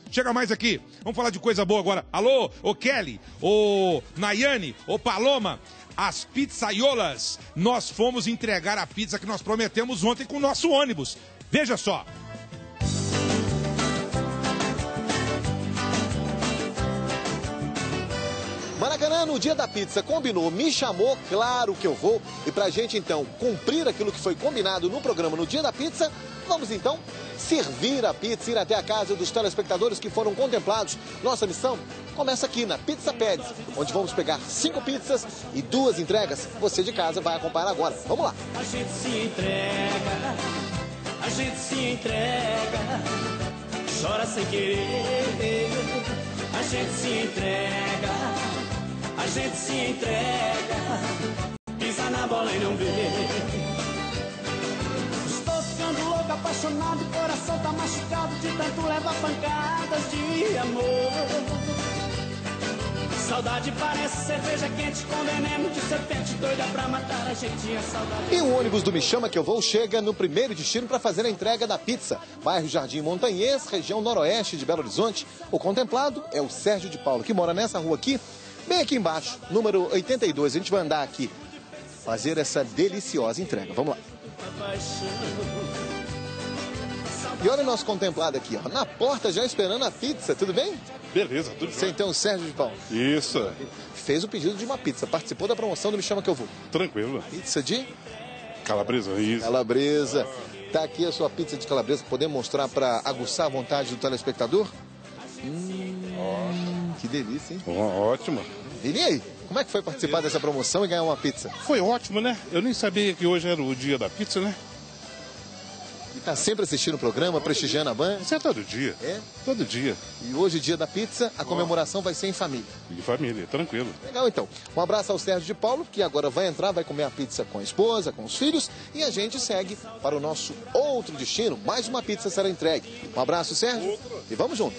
Chega mais aqui. Vamos falar de coisa boa agora. Alô, ô Kelly, ô Nayane, ô Paloma. As pizzaiolas, nós fomos entregar a pizza que nós prometemos ontem com o nosso ônibus. Veja só. Maracanã, no dia da pizza, combinou, me chamou, claro que eu vou. E pra gente, então, cumprir aquilo que foi combinado no programa no dia da pizza, vamos, então, servir a pizza, ir até a casa dos telespectadores que foram contemplados. Nossa missão começa aqui na Pizza Peds, onde vamos pegar 5 pizzas e 2 entregas. Você de casa vai acompanhar agora. Vamos lá. A gente se entrega, a gente se entrega, chora sem querer, a gente se entrega. A gente se entrega, pisa na bola e não vê. Estou ficando louco, apaixonado, o coração tá machucado de tanto levar pancadas de amor. Saudade parece cerveja quente com veneno de serpente doida pra matar a gente, a saudade. E o ônibus do Me Chama Que Eu Vou chega no primeiro destino para fazer a entrega da pizza. Bairro Jardim Montanhês, região noroeste de Belo Horizonte. O contemplado é o Sérgio de Paulo, que mora nessa rua aqui, bem aqui embaixo, número 82. A gente vai andar aqui, fazer essa deliciosa entrega. Vamos lá. E olha o nosso contemplado aqui, ó, na porta já esperando a pizza. Tudo bem? Beleza, tudo Você então, o Sérgio de Paulo. Isso. Fez o pedido de uma pizza, participou da promoção do Me Chama Que Eu Vou. Tranquilo. Pizza de Calabresa, isso. calabresa. Tá aqui a sua pizza de calabresa, podemos mostrar para aguçar a vontade do telespectador? Que delícia, hein? Ótimo. E aí, como é que foi participar dessa promoção e ganhar uma pizza? Foi ótimo, né? Eu nem sabia que hoje era o dia da pizza, né? E tá sempre assistindo o programa, prestigiando a Band? Isso é todo dia. É? Todo dia. E hoje, dia da pizza, a comemoração vai ser em família. De família, tranquilo. Legal, então. Um abraço ao Sérgio de Paulo, que agora vai entrar, vai comer a pizza com a esposa, com os filhos, e a gente segue para o nosso outro destino. Mais uma pizza será entregue. Um abraço, Sérgio, e vamos junto.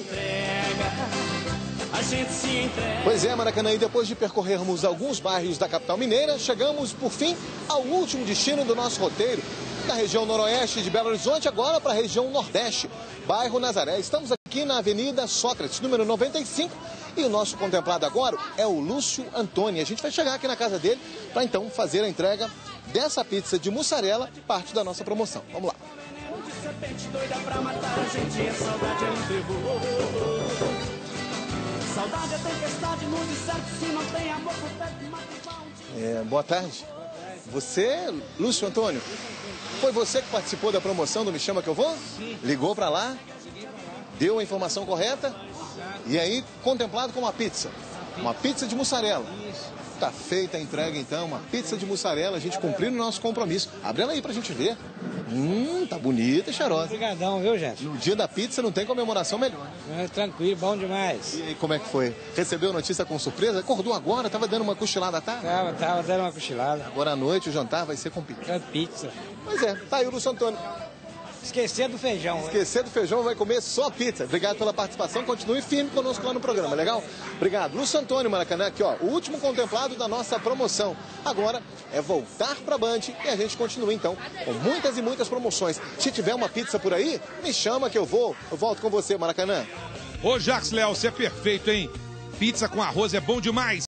A gente se entrega. Pois é, Maracanã, e depois de percorrermos alguns bairros da capital mineira, chegamos, por fim, ao último destino do nosso roteiro, da região noroeste de Belo Horizonte, agora para a região nordeste, bairro Nazaré. Estamos aqui na Avenida Sócrates, número 95, e o nosso contemplado agora é o Lúcio Antônio. A gente vai chegar aqui na casa dele para, então, fazer a entrega dessa pizza de mussarela, parte da nossa promoção. Vamos lá. Serpente doida pra matar a gente, a saudade é um terror. Saudade é tempestade, no deserto, se não tem amor por perto, mata Boa tarde. Você, Lúcio Antônio, foi você que participou da promoção do Me Chama Que Eu Vou? Sim. Ligou para lá, deu a informação correta e aí contemplado com uma pizza. Uma pizza de mussarela. Isso. Tá feita a entrega então, uma pizza de mussarela, a gente cumprindo o nosso compromisso. Abre ela aí pra gente ver. Tá bonita e cheirosa. Obrigadão, viu, gente? No dia da pizza não tem comemoração melhor. Tranquilo, bom demais. E aí, como é que foi? Recebeu a notícia com surpresa? Acordou agora? Tava dando uma cochilada à tarde? Tava dando uma cochilada. Agora à noite o jantar vai ser com pizza. Pizza. Pois é, tá aí o Lúcio Antônio. Esquecer do feijão. Esquecer do feijão, vai comer só pizza. Obrigado pela participação, continue firme conosco lá no programa, legal? Obrigado. Lúcio Antônio, Maracanã, aqui ó, o último contemplado da nossa promoção. Agora é voltar pra Band e a gente continua então com muitas e muitas promoções. Se tiver uma pizza por aí, me chama que eu vou. Eu volto com você, Maracanã. Ô, Jacques Léo, você é perfeito, hein? Pizza com arroz é bom demais.